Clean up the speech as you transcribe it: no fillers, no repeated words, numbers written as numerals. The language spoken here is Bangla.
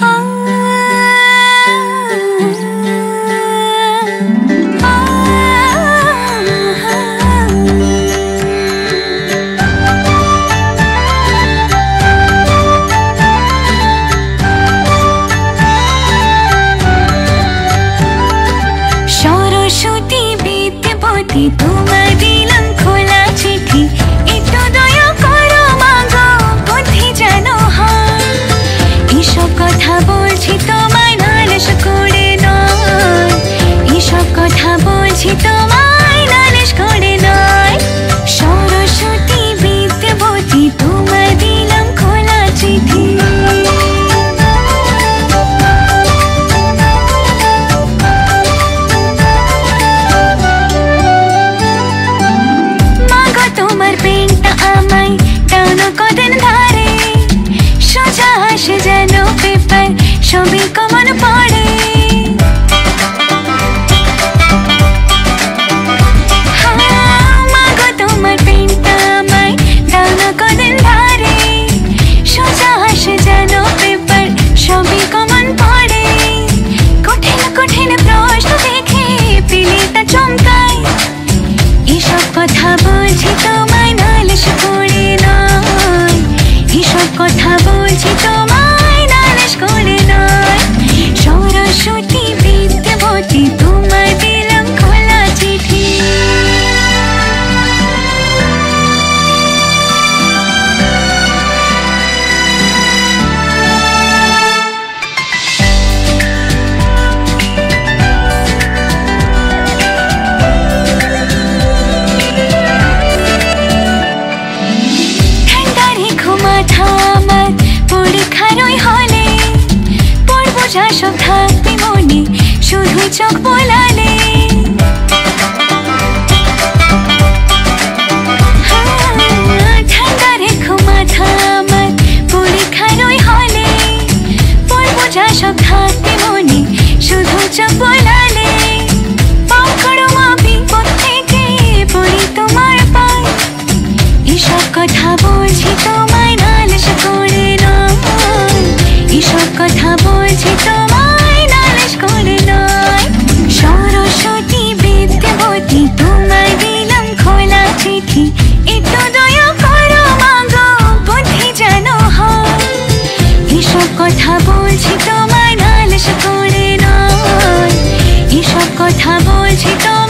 তোমায় দিলাম খোলা চিঠি, একটু দয়া করো মাগো, বুদ্ধি যেন হয়। এসব কথা বলছি তোমায় নালিশ করে নয়, এসব কথা বলছি তোমায় নালিশ করে নয়। সরস্বতী বিদ্যাবতী তোমায় দিলাম খোলা চিঠি। তোমার পেনটা আমায় টানো কদিন ধারে, সোজা আসে যেন পেপার, সবই কমন পড়ে। মাগো তোমার পেনটা আমায় টানো কদিন ধারে, সোজা আসে যেন পেপার, সবই কমন পড়ে। কঠিন কঠিন প্রশ্ন দেখে পিলিটা চমকায়, এসব কথা বলছি তোমায় নালিশ করে নয়, এসব কথা বলছি তোমায় নালিশ করে নয়। সরস্বতী বিদ্যাবতী তোমায় দিলাম খোলা চিঠি। আমার পরীক্ষার ওই হলে পড়বো যা সব থাকবে মনে, শুধুই চোখ বোলালে। ঠান্ডা রেখো মাথা আমার পরীক্ষার ওই হলে পড়বো যা সব থাকবে মনে, শুধু চোখ বোলালে। পাকড়ো মা বিপদ থেকে পড়ি তোমার পায়, এসব কথা বলছি তোমায় নালিশ করে নয়, এসব কথা বলছি তোমায় নালিশ করে নয়। সরস্বতী বিদ্যাবতী তোমায় দিলাম খোলা চিঠি, একটু দয়া করো মাগো, বুদ্ধি যেন হয়। এসব কথা বলছি তোমায় নালিশ করে নয়, এসব কথা বলছি তোমায়